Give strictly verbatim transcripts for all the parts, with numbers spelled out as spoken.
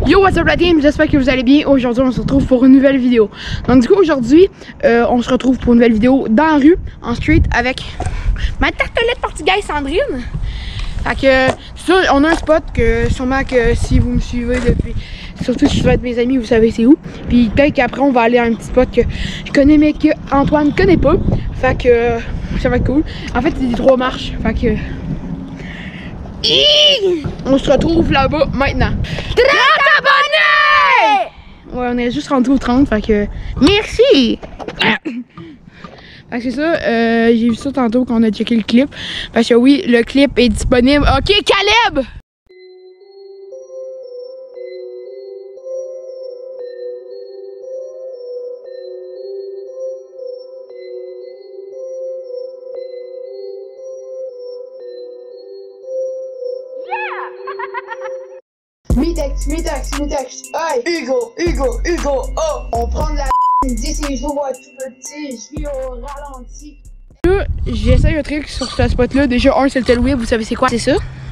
Yo, what's up la team, j'espère que vous allez bien. Aujourd'hui on se retrouve pour une nouvelle vidéo. Donc du coup aujourd'hui euh, on se retrouve pour une nouvelle vidéo dans la rue, en street, avec ma tartelette portugaise Sandrine. Fait que ça, on a un spot que sûrement que si vous me suivez depuis, surtout si vous êtes mes amis, vous savez c'est où. Puis peut-être qu'après on va aller à un petit spot que je connais mais que Antoine connaît pas. Fait que ça va être cool. En fait c'est des trois marches. Fait que on se retrouve là-bas maintenant. trente abonnés! Ouais, on est juste rendu au trente, fait que merci! Fait que c'est ça, euh, j'ai vu ça tantôt quand on a checké le clip. Parce que oui, le clip est disponible. Ok, Caleb! Mitex, Mitex, Mitex, hey, Hugo, Hugo, Hugo, oh, on prend de la il me dit si je vois tout petit, je suis au ralenti. Là, j'essaye un truc sur ce spot là. Déjà, un, c'est le tailwhip, vous savez c'est quoi? C'est ça.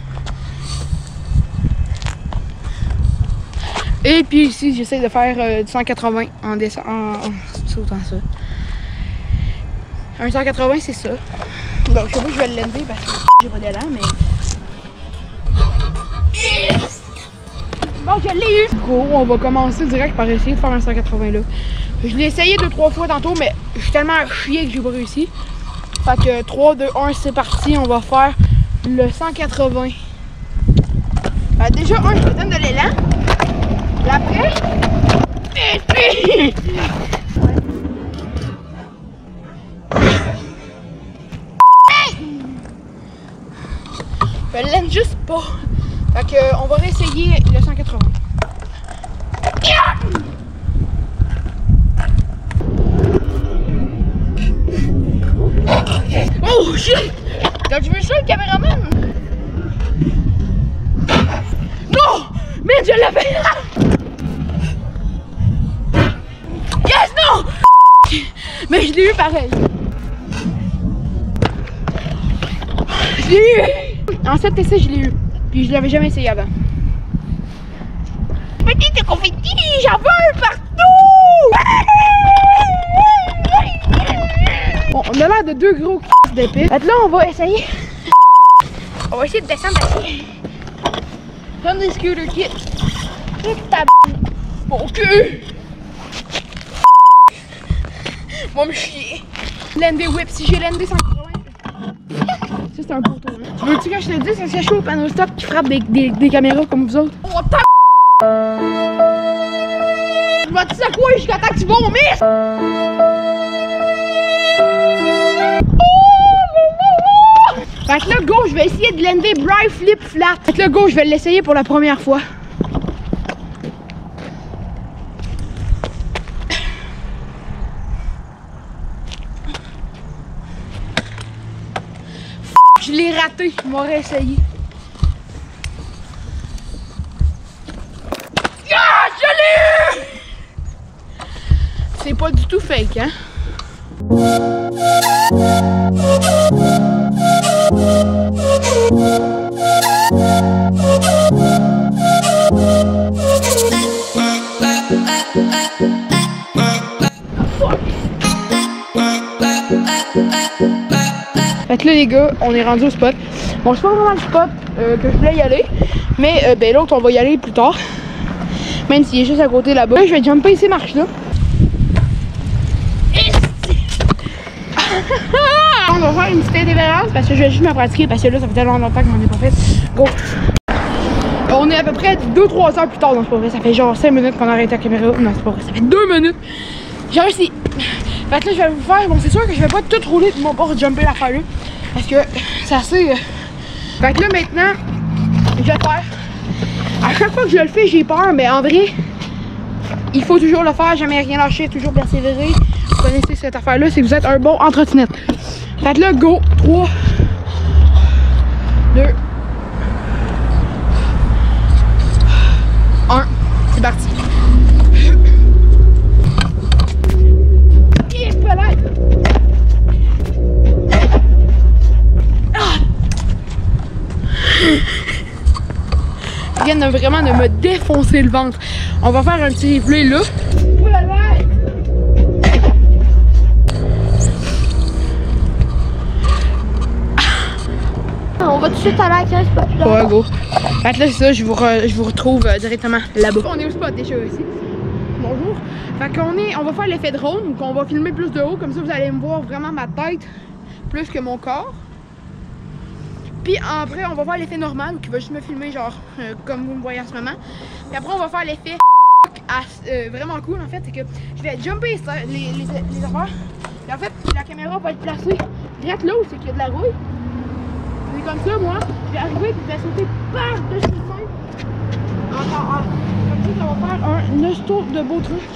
Et puis ici, j'essaie de faire euh, du cent quatre-vingts en descendant, en, en sautant ça. Un cent quatre-vingts, c'est ça. Donc, je sais pas, je vais le lander parce que j'ai pas d'élan, mais. Bon, je l'ai eu! Go, on va commencer direct par essayer de faire un cent quatre-vingts là. Je l'ai essayé deux trois fois tantôt, mais je suis tellement chié que j'ai pas réussi. Fait que trois, deux, un, c'est parti, on va faire le cent quatre-vingts. Fait déjà, un, je me donne de l'élan. L'après. Et puis. Je l'aime juste pas. Fait que on va réessayer le cent quatre-vingts. Oh shit! Quand tu veux ça, le caméraman? Non! Merde, je l'avais! Yes, non! Mais je l'ai eu pareil. Je l'ai eu! En sept essais, je l'ai eu. Puis je l'avais jamais essayé avant. Petite confetti, j'en veux partout! Bon, on a l'air de deux gros c*** d'épée. Là, on va essayer. On va essayer de descendre ici. Comme des scooter kits. Ta b***. Mon cul! Moi me chier. Landé whip, si j'ai landé cent quatre-vingts. Ça, c'est un poteau. Hein. Tu veux-tu que je te dise, c'est chaud au panneau stop qui frappe des, des, des caméras comme vous autres? Oh, ta b***. Je m'en dis à quoi jusqu'à temps que tu vomisses? Fait que là, go, je vais essayer de lander Bry Flip Flat. Fait que là, go, je vais l'essayer pour la première fois. Je l'ai raté, je m'aurais essayé. Ah, je l'ai eu! C'est pas du tout fake, hein? Fait que là les gars, on est rendu au spot. Bon, c'est pas vraiment le spot euh, que je voulais y aller, mais euh, ben l'autre on va y aller plus tard. Même s'il est juste à côté là-bas. Je vais jumper ces marches là. On va faire une petite indépendance parce que je vais juste me pratiquer parce que là ça fait tellement longtemps que j'en ai pas fait. Go! On est à peu près deux trois heures plus tard, donc c'est pas vrai. Ça fait genre cinq minutes qu'on a arrêté la caméra. Non, c'est pas vrai, ça fait deux minutes. J'ai réussi. Fait que là je vais vous faire, bon c'est sûr que je vais pas tout rouler de mon bord jumper l'affaire là. Parce que c'est assez. Euh... Fait que là maintenant, je vais faire. À chaque fois que je le fais, j'ai peur, mais en vrai, il faut toujours le faire, jamais rien lâcher, toujours persévérer. Vous connaissez cette affaire là, c'est que vous êtes un bon entretenette. Fait que là, go, trois, deux, un, c'est parti. Et voilà. viennent de, vraiment de me défoncer le ventre. On va faire un petit replay là. On va tout de suite aller à la caisse populaire. Ouais, go. Fait que là, c'est ça, je vous, re, je vous retrouve euh, directement là-bas. On est au spot déjà ici. Bonjour. Fait qu'on est, on va faire l'effet drone, donc on va filmer plus de haut, comme ça vous allez me voir vraiment ma tête plus que mon corps. Puis après, on va faire l'effet normal, qui va juste me filmer genre euh, comme vous me voyez en ce moment. Puis après, on va faire l'effet euh, vraiment cool en fait, c'est que je vais jumper ça, les, les, les affaires. Et en fait, la caméra va être placée direct là où c'est qu'il y a de la rouille. C'est comme ça, moi, je vais arriver et je vais sauter par-dessus le sein. Encore, en, comme ça, ça va faire un neuf-tour de beau truc.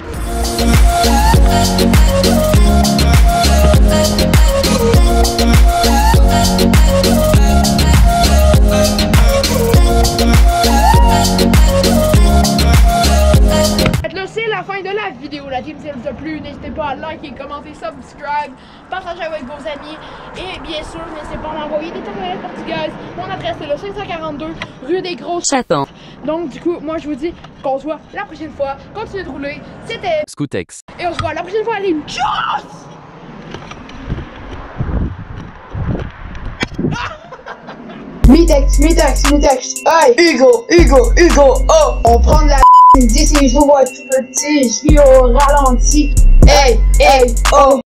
Là, c'est la fin de la vidéo. La team, si elle vous a plu, n'hésitez pas à liker, commenter, subscribe, partager avec vos amis. Et bien sûr, n'hésitez pas à m'envoyer des tablelettes portugaises. Mon adresse est le cinq cent quarante-deux rue des Grosses Chatons. Donc, du coup, moi, je vous dis qu'on se voit la prochaine fois. Continuez de rouler. C'était Scoutex. Et on se voit la prochaine fois. Allez, tchuss! Mitex, Mitex, Mitex. Aïe, Hugo, Hugo, Hugo, oh. On prend de la d'ici, je vous vois tout petit, je suis au ralenti. Hey, hey, oh.